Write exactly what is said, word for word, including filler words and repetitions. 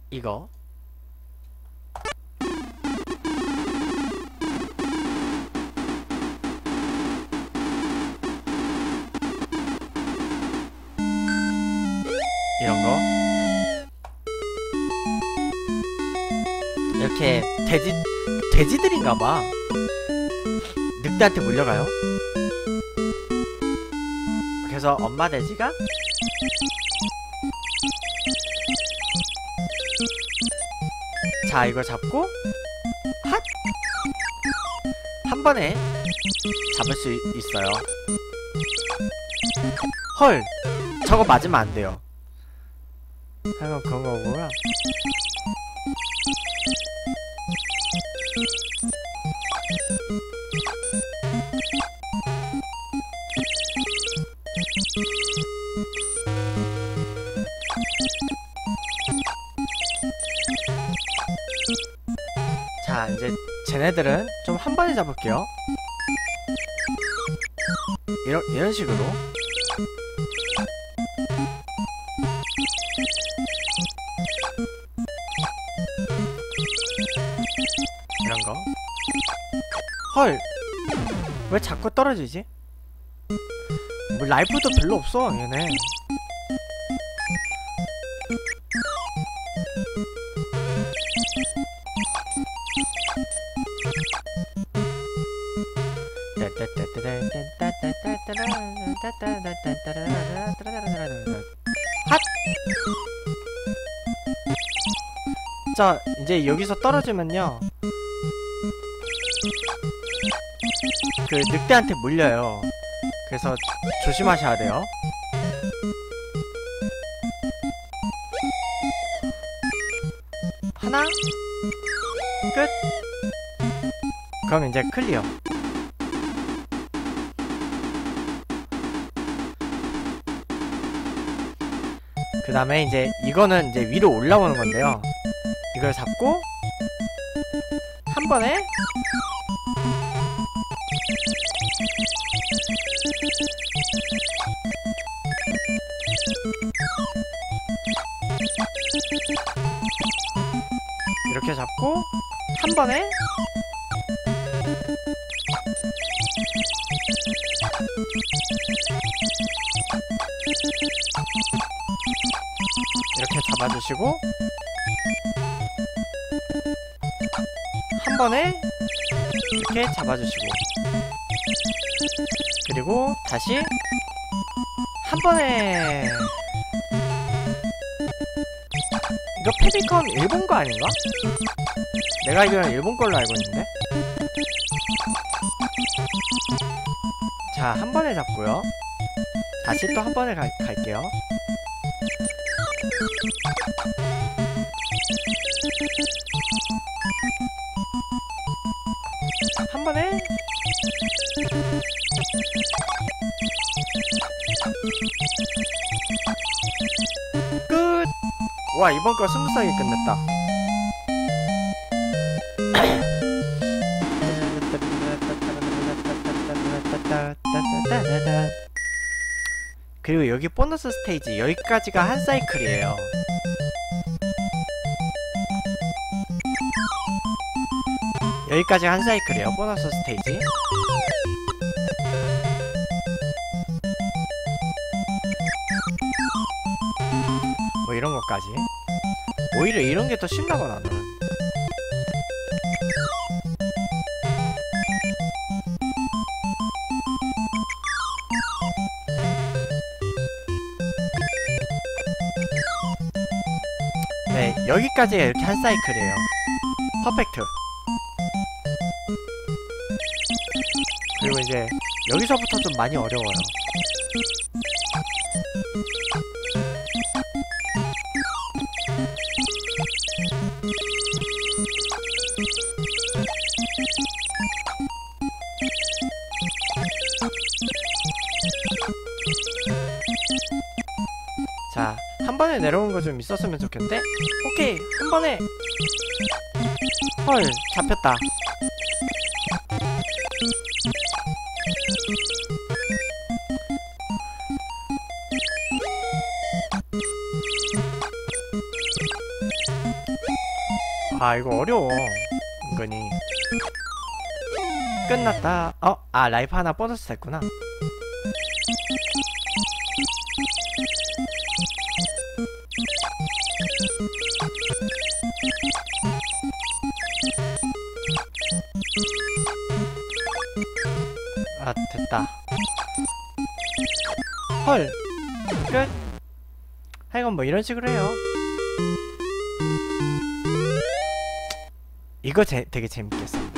이거 이런거 이렇게 돼지 돼지들인가봐. 늑대한테 물려가요. 그래서 엄마 돼지가 자 이걸 잡고 핫! 한 번에 잡을 수 있어요. 헐! 저거 맞으면 안 돼요. 하여간 그런 거고요. 자 이제 쟤네들은 좀 한 번에 잡을게요. 이런 이런 식으로. 이런 거. 헐! 왜 자꾸 떨어지지? 뭐 라이프도 별로 없어 얘네. 핫! 자 이제 여기서 떨어지면요 그 늑대한테 물려요. 그래서 조심하셔야 돼요. 하나 끝. 그럼 이제 클리어. 그 다음에 이제 이거는 이제 위로 올라오는 건데요. 이걸 잡고 한 번에 이렇게 잡고 한 번에 이렇게 잡아주시고 한 번에 이렇게 잡아주시고 그리고 다시 한 번에. 이거 페미컴 일본 거 아닌가? 내가 알기로는 일본 걸로 알고 있는데. 자, 한 번에 잡고요. 다시 또 한 번에 가, 갈게요. 한 번에 끝! 와, 이번 거 스무스하게 끝냈다. 그리고 여기 보너스 스테이지 여기까지가 한 사이클이에요. 여기까지 한 사이클이에요. 보너스 스테이지. 뭐 이런 것까지. 오히려 이런 게 더 쉽나봐 나는. 네, 여기까지가 이렇게 한 사이클이에요. 퍼펙트. 그리고 이제 여기서부터 좀 많이 어려워요. 자, 한 번에 내려온 거 좀 있었으면 좋겠는데? 오케이! 한 번에! 헐, 잡혔다. 아 이거 어려워 은근히. 끝났다. 어? 아 라이프 하나 보너스 됐구나. 아 됐다. 헐 끝. 하여간 뭐 이런 식으로 해요. 이거 제, 되게 재밌겠어.